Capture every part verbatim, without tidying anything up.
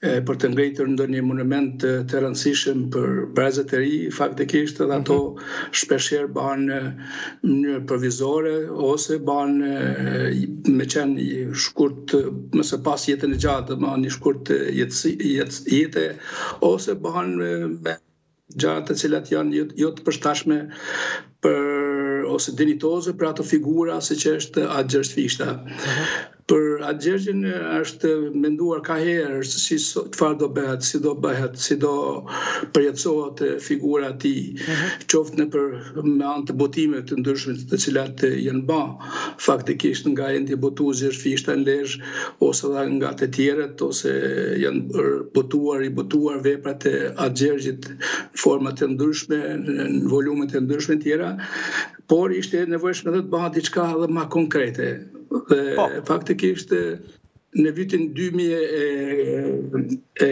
për të ngritur ndonjë monument të, të rëndësishëm për brezët e ri, faktikisht edhe ato shpeshherë bahen në mënyrë provizore ose bahen me qenë shkurt mëse pas jetën e gjatë, më një shkurt jetë, ose bahen me gjatë të cilat janë jo të përshtatshme për ose dinitoze për ato figura si që është Atë Gjergj Fishta. Për Atë Gjergjin është menduar ka herë se si çfarë do bëhet, si do bëhet, si do përjetësohet figura e tij, qoftë në për me anë të botimeve të ndryshme të cilat janë bë faktikisht nga endi botuesi Gjergj Fishta në Lezhë ose edhe nga të tjerët, ose janë botuar i botuar veprat e Atë Gjergjit në forma të ndryshme, në volume të ndryshme tjera, por ishte nevojshme dhe të bëhet diçka edhe më konkrete. Dhe po. Faktikisht në vitin dy mijë e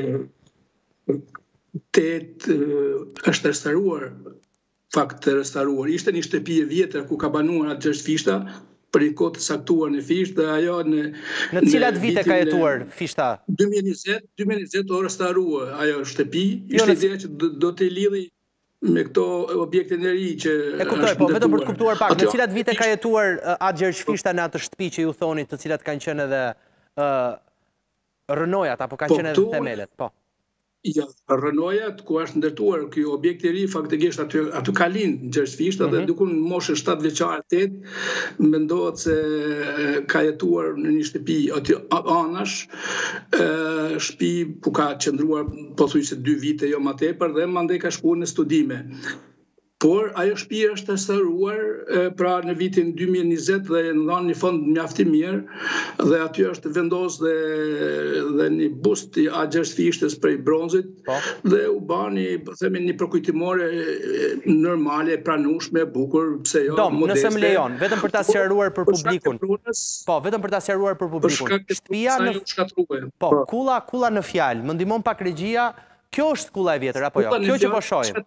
tetë është restauruar, fakt të restauruar. Ishte një shtëpi e vjetër ku ka banuar Atë Gjergj Fishta për një kohë të saktuar në Fisht, dhe ajo në Në cilat vite ka jetuar Fishta? dy mijë e njëzet u restaurua ajo shtëpi. Ishte ideja që do të lidhi me këto objekte në ri që e kuptoj, po vetëm për të kuptuar pak, në cilat vite ka jetuar Atë Gjergj Fishta në atë shtëpi që ju thoni, të cilat kanë qenë edhe rënojat apo kanë qenë edhe themelet, po. Ja, rënojat ku është ndërtuar ky objekt i ri, faktikisht aty aty ka lind Gjergj Fishta dhe dikun në moshën shtatë vjeçare tetë, mendohet se ka jetuar në një shtëpi aty anash, shtëpi ku ka qëndruar pothuajse dy vite jo më tepër, dhe mandej ka shkuar në studime. Por ajo shtëpi është restauruar pra në vitin dy mijë e njëzet dhe në dhanë një fond mjaft i mirë, dhe aty është vendos dhe, dhe një bust i Atë Gjergj Fishtës prej bronzit, dhe u bani, po themi, një përkujtimore normale, pranueshme, bukur, pse jo, Dom, modeste. Nëse më lejon, vetëm për ta sqaruar për publikun. Po, vetëm për ta sqaruar për publikun. Shtëpia në Po, kulla, kulla në fjalë, më ndihmon pak regjia, kjo është kulla e vjetër apo jo? Kjo që po shohim.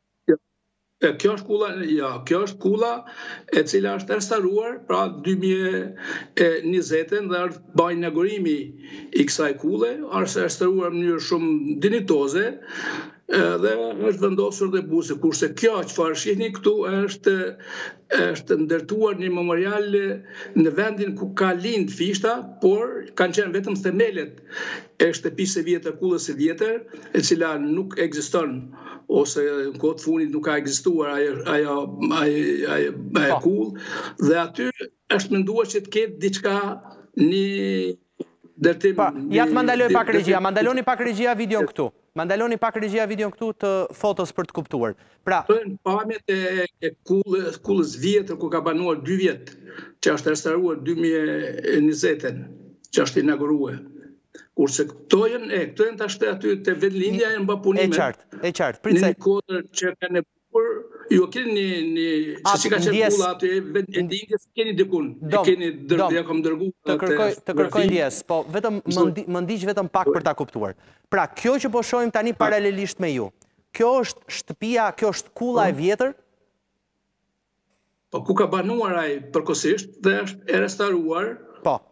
Kjo është kulla, ja, kjo është kulla e cila është restauruar pra dy mijë e njëzet dhe është bën inaugurimi i kësaj kulle, është restauruar në mënyrë shumë dinitoze dhe është vendosur dhe buzë, kurse kjo çfarë shihni këtu është është ndërtuar një memorial në vendin ku ka lind Fishta, por kanë qenë vetëm themelet e shtëpisë së vjetër, kullës së vjetër, e cila nuk ekziston ose në kohë të fundit nuk ka ekzistuar ajo ajo ajo ajo kullë, dhe aty është menduar që të ketë diçka një dërtim. Pa, ja të mandaloj pak regjia, mandaloni pak regjia videon këtu. Mandaloni pak regjia videon këtu të fotos për të kuptuar. Pra, në pamjet e, e kullës, kullës vjetër ku ka banuar dy vjet, që është restauruar dy mijë e njëzet, që është inauguruar. Kurse këto janë, e, këto janë tash aty te vendlindja janë bë punime. E qartë, e qartë. Në një kodër që kanë e bukur, ju keni një një se si ka qenë kulla aty vendlindjes, keni dikun, e keni dërguar, kam dërguar. Të kërkoj, të kërkoj ndjes, po vetëm më ndiq vetëm pak për ta kuptuar. Pra, kjo që po shohim tani paralelisht me ju, kjo është shtëpia, kjo është kulla e vjetër? Po ku ka banuar ai përkohësisht dhe është e restauruar. Po.